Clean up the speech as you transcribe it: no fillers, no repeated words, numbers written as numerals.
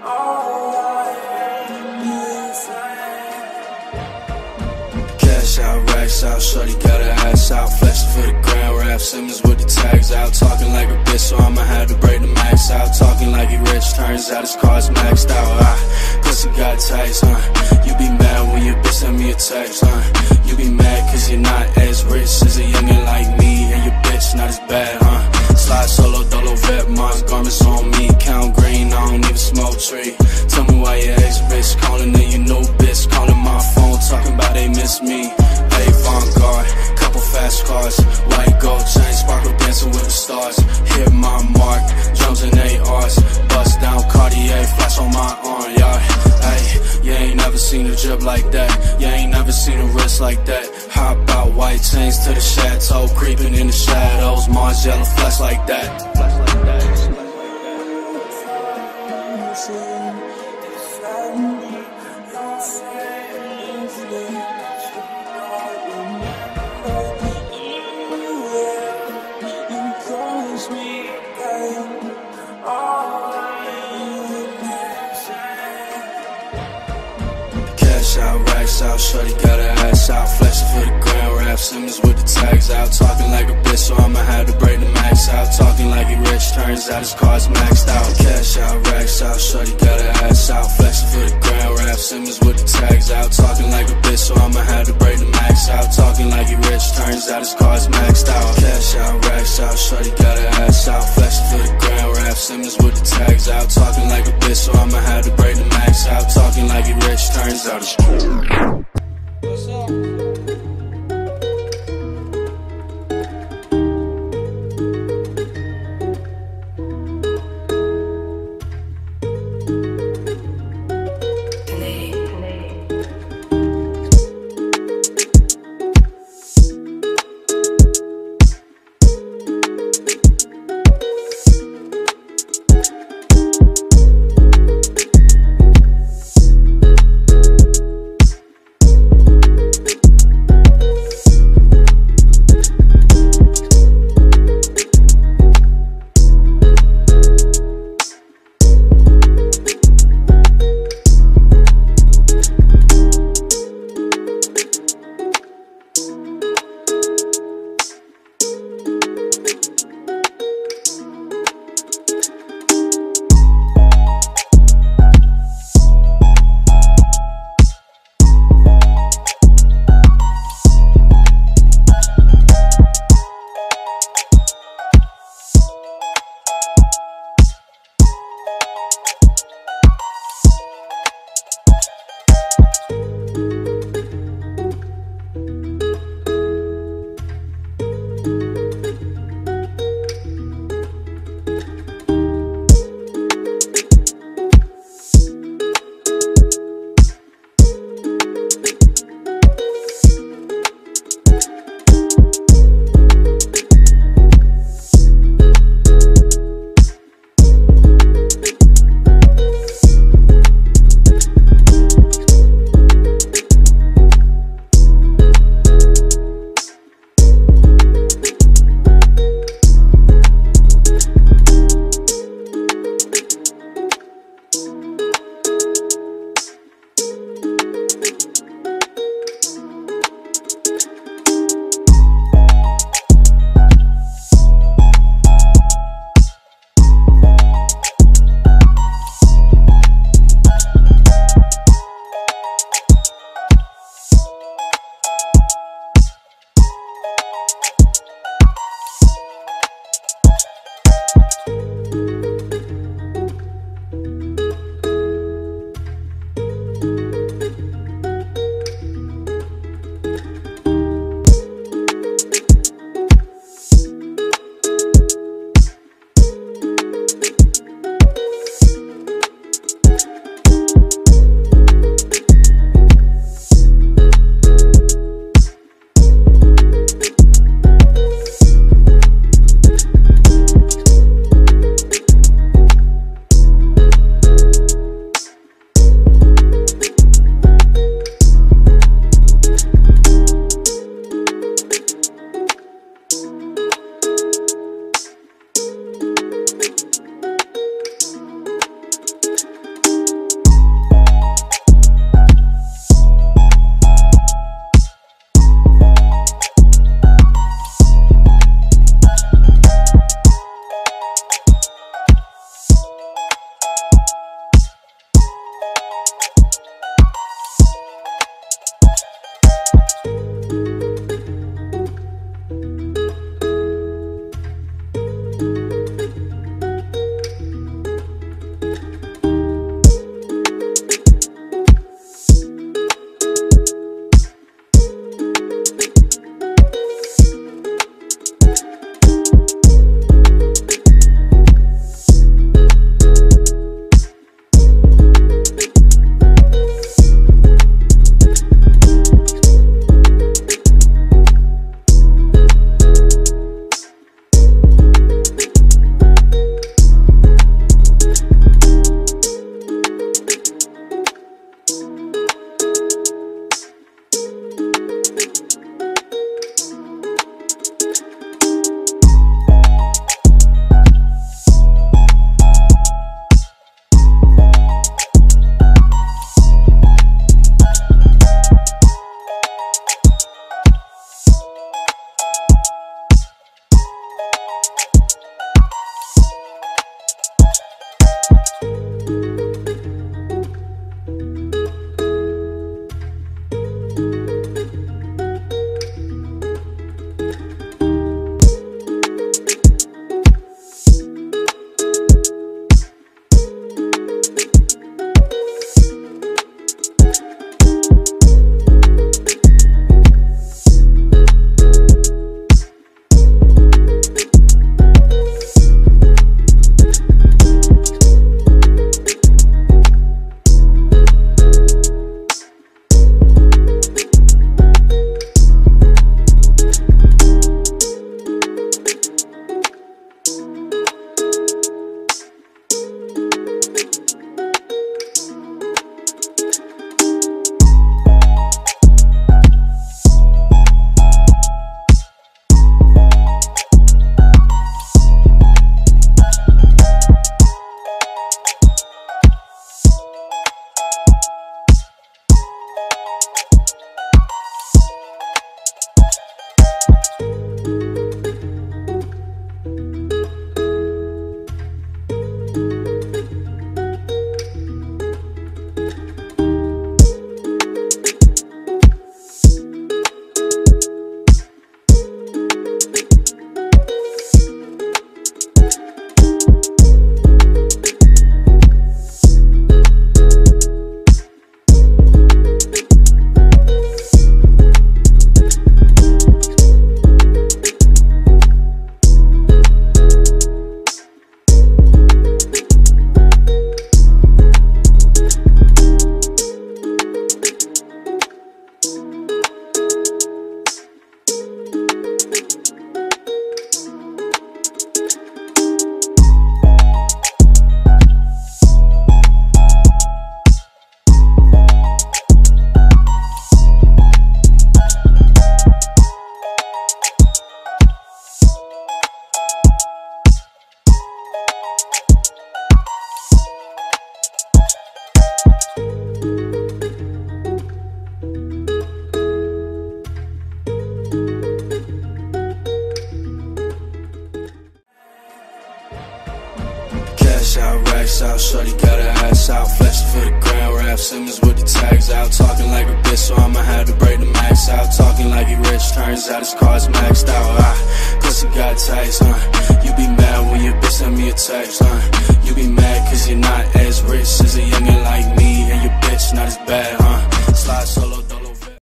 Cash out, racks out, shorty got her ass out, flexing for the grand rap, Simmons with the tags out, talking like a bitch, so I'ma have to break the max out, talking like he rich, turns out his car's maxed out, pussy got tags, you be mad when your bitch send me a text, you be mad cause you're not as rich as a youngin' like me, and your bitch not as bad, slide solo, dolo, vet, Mars, garments on me, count green, I don't even smoke tree, tell me why your ex-bitch calling in your new bitch, calling my phone, talking about they miss me, hey, Vanguard, couple fast cars, white gold chain, sparkle dancing with the stars, hit my mark, drums and ARs, bust down Cartier, flash on my arm, y'all, hey, you ain't never seen a drip like that, you ain't never seen a wrist like that, hop out, white chains to the chateau, creeping in the shadows, Mars yellow, flex like that, flex like that. Cash out, racks out, shorty got her ass out, flexing for the grand rap, Simmons with the tags out, talking like a bitch, so I'ma have to break the max out, talking like he rich, turns out his car's maxed out. Cash out, racks out, shorty got her ass out, flexing for the grand rap, Simmons with the tags out, talking like a bitch, so I'ma have to break the max out, talking like he rich, turns out his car's maxed out. Cash out, racks out, shorty got her ass out, flexing for the grand rap, Simmons with the tags out, talking like a bitch, so I'ma have to break the max out, talking like he rich, turns out his car's. What's up? max out, shorty got her ass out, flexing for the ground, rap Simmons with the tags out, talking like a bitch, so I'ma have to break the max out, talking like he rich, turns out his car's maxed out, pussy got tags, you be mad when your bitch send me a text, you be mad cause you're not as rich as a youngin' like me, and your bitch not as bad,